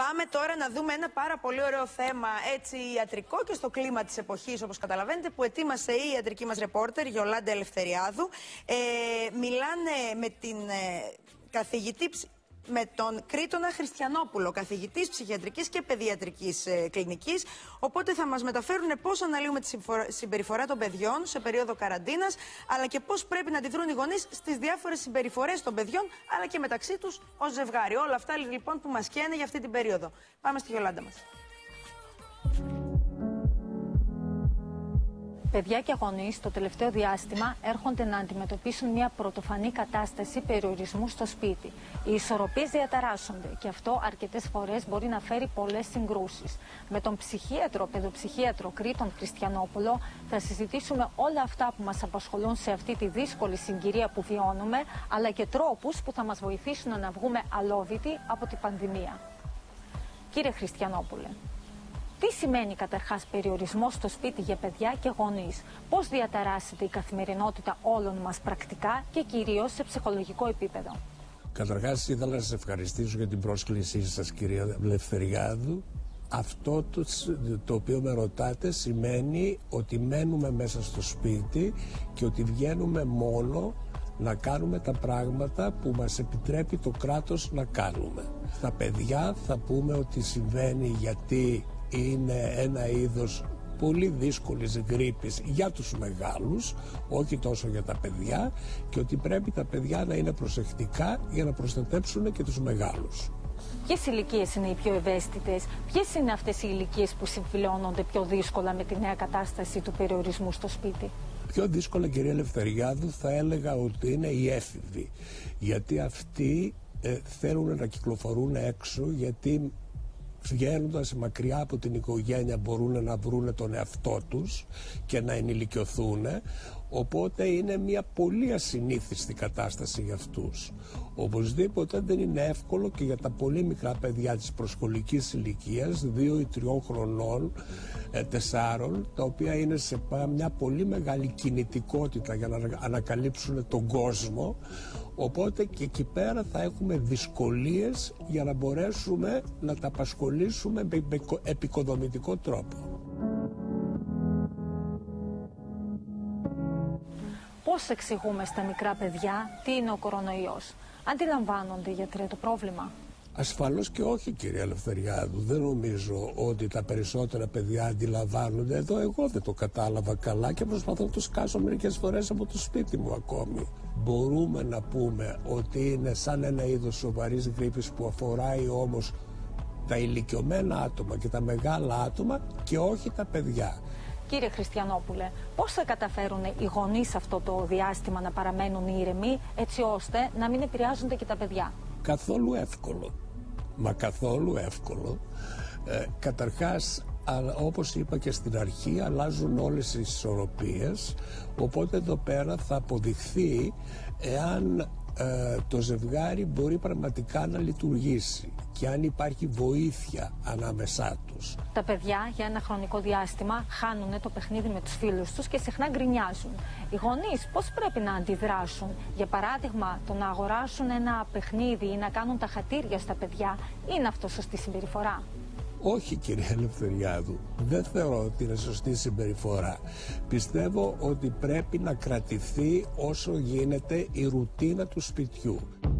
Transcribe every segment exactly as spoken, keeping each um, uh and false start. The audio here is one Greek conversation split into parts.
Πάμε τώρα να δούμε ένα πάρα πολύ ωραίο θέμα, έτσι ιατρικό και στο κλίμα της εποχής, όπως καταλαβαίνετε, που ετοίμασε η ιατρική μας ρεπόρτερ Γιολάντα Ελευθεριάδου. Ε, μιλάνε με την ε, καθηγητή, με τον Κρήτονα Χριστιανόπουλο, καθηγητής ψυχιατρικής και παιδιατρικής ε, κλινικής. Οπότε θα μας μεταφέρουν πώς αναλύουμε τη συμπεριφορά των παιδιών σε περίοδο καραντίνας, αλλά και πώς πρέπει να αντιδρούν οι γονείς στις διάφορες συμπεριφορές των παιδιών, αλλά και μεταξύ τους ως ζευγάρι. Όλα αυτά λοιπόν που μας καίνε για αυτή την περίοδο. Πάμε στη Γιολάντα μας. Παιδιά και γονείς το τελευταίο διάστημα έρχονται να αντιμετωπίσουν μια πρωτοφανή κατάσταση περιορισμού στο σπίτι. Οι ισορροπίες διαταράσσονται και αυτό αρκετές φορές μπορεί να φέρει πολλές συγκρούσεις. Με τον ψυχίατρο, παιδοψυχίατρο Κρήτον Χριστιανόπουλο θα συζητήσουμε όλα αυτά που μας απασχολούν σε αυτή τη δύσκολη συγκυρία που βιώνουμε, αλλά και τρόπους που θα μας βοηθήσουν να βγούμε αλόβητοι από την πανδημία. Κύριε Χριστιανόπουλε, τι σημαίνει καταρχάς περιορισμός στο σπίτι για παιδιά και γονείς? Πώς διαταράσσεται η καθημερινότητα όλων μας πρακτικά και κυρίως σε ψυχολογικό επίπεδο? Καταρχάς ήθελα να σας ευχαριστήσω για την πρόσκλησή σας, κυρία Ελευθεριάδου. Αυτό το, το οποίο με ρωτάτε σημαίνει ότι μένουμε μέσα στο σπίτι και ότι βγαίνουμε μόνο να κάνουμε τα πράγματα που μας επιτρέπει το κράτος να κάνουμε. Στα παιδιά θα πούμε ότι συμβαίνει γιατί είναι ένα είδος πολύ δύσκολης γρίπης για τους μεγάλους, όχι τόσο για τα παιδιά, και ότι πρέπει τα παιδιά να είναι προσεκτικά για να προστατέψουν και τους μεγάλους. Ποιες ηλικίες είναι οι πιο ευαίσθητες? Ποιες είναι αυτές οι ηλικίες που συμφιλώνονται πιο δύσκολα με τη νέα κατάσταση του περιορισμού στο σπίτι? Πιο δύσκολα, κυρία Ελευθεριάδου, θα έλεγα ότι είναι οι έφηβοι, γιατί αυτοί ε, θέλουν να κυκλοφορούν έξω, γιατί βγαίνοντας μακριά από την οικογένεια μπορούν να βρουν τον εαυτό τους και να ενηλικιωθούν, οπότε είναι μια πολύ ασυνήθιστη κατάσταση για αυτούς. Οπωσδήποτε δεν είναι εύκολο και για τα πολύ μικρά παιδιά της προσχολικής ηλικίας, δύο ή τριών χρονών, τεσσάρων, τα οποία είναι σε μια πολύ μεγάλη κινητικότητα για να ανακαλύψουν τον κόσμο. Οπότε και εκεί πέρα θα έχουμε δυσκολίες για να μπορέσουμε να τα απασχολήσουμε με επικοδομητικό τρόπο. Πώς εξηγούμε στα μικρά παιδιά τι είναι ο κορονοϊός? Αντιλαμβάνονται οι γιατροί το πρόβλημα? Ασφαλώς και όχι, κυρία Ελευθεριάδου. Δεν νομίζω ότι τα περισσότερα παιδιά αντιλαμβάνονται. Εδώ εγώ δεν το κατάλαβα καλά και προσπαθώ να το σκάσω μερικές φορές από το σπίτι μου ακόμη. Μπορούμε να πούμε ότι είναι σαν ένα είδος σοβαρής γρίπης που αφοράει όμως τα ηλικιωμένα άτομα και τα μεγάλα άτομα και όχι τα παιδιά. Κύριε Χριστιανόπουλε, πώς θα καταφέρουν οι γονείς αυτό το διάστημα να παραμένουν ήρεμοι, έτσι ώστε να μην επηρεάζονται και τα παιδιά? Καθόλου εύκολο. Μα καθόλου εύκολο. Ε, καταρχάς, όπως είπα και στην αρχή, αλλάζουν όλες οι ισορροπίες, οπότε εδώ πέρα θα αποδειχθεί εάν ε, το ζευγάρι μπορεί πραγματικά να λειτουργήσει και αν υπάρχει βοήθεια ανάμεσά τους. Τα παιδιά για ένα χρονικό διάστημα χάνουν το παιχνίδι με τους φίλους τους και συχνά γκρινιάζουν. Οι γονείς πώς πρέπει να αντιδράσουν? Για παράδειγμα, το να αγοράσουν ένα παιχνίδι ή να κάνουν τα χατήρια στα παιδιά, είναι αυτό σωστή συμπεριφορά? Όχι, κυρία Ελευθεριάδου, δεν θεωρώ ότι είναι σωστή συμπεριφορά. Πιστεύω ότι πρέπει να κρατηθεί όσο γίνεται η ρουτίνα του σπιτιού.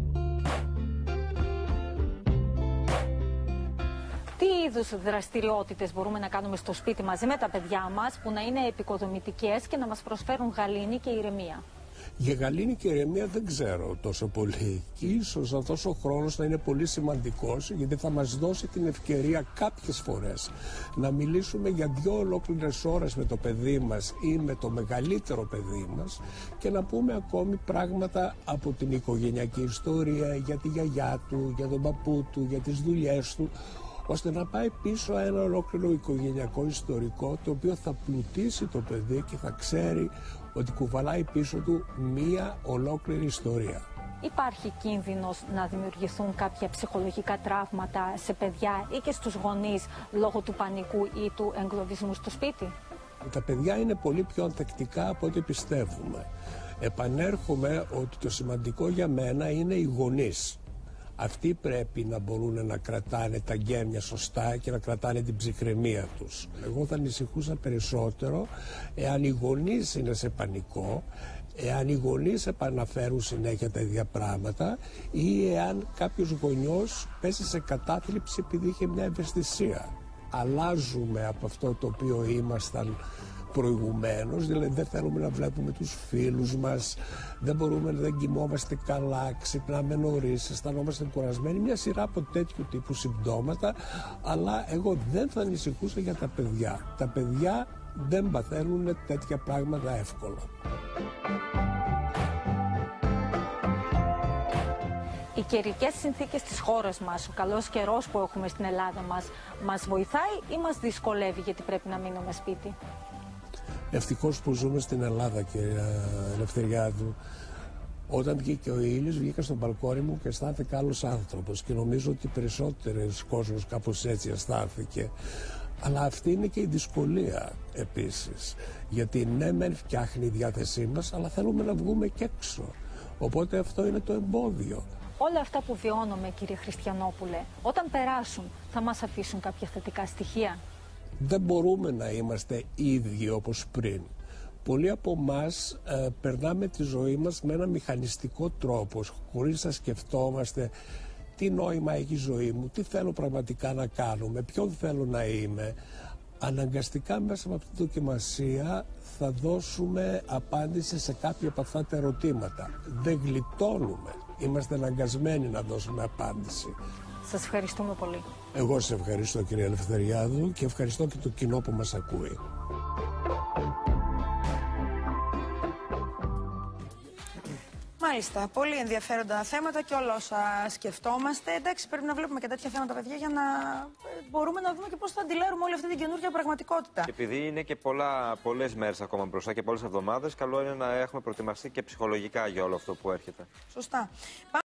Τι είδους δραστηριότητες μπορούμε να κάνουμε στο σπίτι μαζί με τα παιδιά μας που να είναι επικοδομητικές και να μας προσφέρουν γαλήνη και ηρεμία? Για γαλήνη και ηρεμία δεν ξέρω τόσο πολύ. Και ίσως αυτός ο χρόνος να είναι πολύ σημαντικός, γιατί θα μας δώσει την ευκαιρία κάποιες φορές να μιλήσουμε για δύο ολόκληρες ώρες με το παιδί μας ή με το μεγαλύτερο παιδί μας και να πούμε ακόμη πράγματα από την οικογενειακή ιστορία, για τη γιαγιά του, για τον παππού του, για τις δουλειές του, ώστε να πάει πίσω ένα ολόκληρο οικογενειακό ιστορικό, το οποίο θα πλουτίσει το παιδί και θα ξέρει ότι κουβαλάει πίσω του μία ολόκληρη ιστορία. Υπάρχει κίνδυνος να δημιουργηθούν κάποια ψυχολογικά τραύματα σε παιδιά ή και στους γονείς λόγω του πανικού ή του εγκλωβισμού στο σπίτι? Τα παιδιά είναι πολύ πιο ανθεκτικά από ό,τι πιστεύουμε. Επανέρχομαι ότι το σημαντικό για μένα είναι οι γονείς. Αυτοί πρέπει να μπορούν να κρατάνε τα γέμια σωστά και να κρατάνε την ψυχραιμία τους. Εγώ θα ανησυχούσα περισσότερο εάν οι γονείς είναι σε πανικό, εάν οι γονείς επαναφέρουν συνέχεια τα ίδια πράγματα ή εάν κάποιος γονιός πέσει σε κατάθλιψη επειδή είχε μια ευαισθησία. Αλλάζουμε από αυτό το οποίο ήμασταν προηγουμένως, δηλαδή δεν θέλουμε να βλέπουμε τους φίλους μας, δεν μπορούμε να δεν κοιμόμαστε καλά, ξυπνάμε νωρίς, αισθανόμαστε κουρασμένοι, μια σειρά από τέτοιου τύπου συμπτώματα, αλλά εγώ δεν θα ανησυχούσα για τα παιδιά. Τα παιδιά δεν παθαίνουν τέτοια πράγματα εύκολα. Οι καιρικές συνθήκες της χώρας μας, ο καλός καιρός που έχουμε στην Ελλάδα μας, μας βοηθάει ή μας δυσκολεύει γιατί πρέπει να μείνουμε σπίτι? Ευτυχώς που ζούμε στην Ελλάδα, κυρία Ελευθεριάδου. Όταν βγήκε ο ήλιος, βγήκα στο μπαλκόνι μου και αισθάνθηκα άλλος άνθρωπος και νομίζω ότι περισσότερος κόσμος κάπως έτσι αισθάνθηκε. Αλλά αυτή είναι και η δυσκολία επίσης. Γιατί ναι, μεν φτιάχνει η διάθεσή μας, αλλά θέλουμε να βγούμε και έξω. Οπότε αυτό είναι το εμπόδιο. Όλα αυτά που βιώνουμε, κύριε Χριστιανόπουλε, όταν περάσουν, θα μας αφήσουν κάποια θετικά στοιχεία? Δεν μπορούμε να είμαστε ίδιοι όπως πριν. Πολλοί από εμάς ε, περνάμε τη ζωή μας με ένα μηχανιστικό τρόπο, χωρίς να σκεφτόμαστε τι νόημα έχει η ζωή μου, τι θέλω πραγματικά να κάνω, με ποιον θέλω να είμαι. Αναγκαστικά μέσα από αυτή τη δοκιμασία θα δώσουμε απάντηση σε κάποια από αυτά τα ερωτήματα. Δεν γλιτώνουμε, είμαστε αναγκασμένοι να δώσουμε απάντηση. Σας ευχαριστούμε πολύ. Εγώ σε ευχαριστώ, κυρία Ελευθεριάδου, και ευχαριστώ και το κοινό που μας ακούει. Μάλιστα, πολύ ενδιαφέροντα θέματα και όλα όσα σκεφτόμαστε. Εντάξει, πρέπει να βλέπουμε και τέτοια θέματα, παιδιά, για να μπορούμε να δούμε και πώς θα αντιλέρουμε όλη αυτή την καινούργια πραγματικότητα. Και επειδή είναι και πολλά, πολλές μέρες ακόμα μπροστά και πολλές εβδομάδες, καλό είναι να έχουμε προετοιμαστεί και ψυχολογικά για όλο αυτό που έρχεται. Σωστά.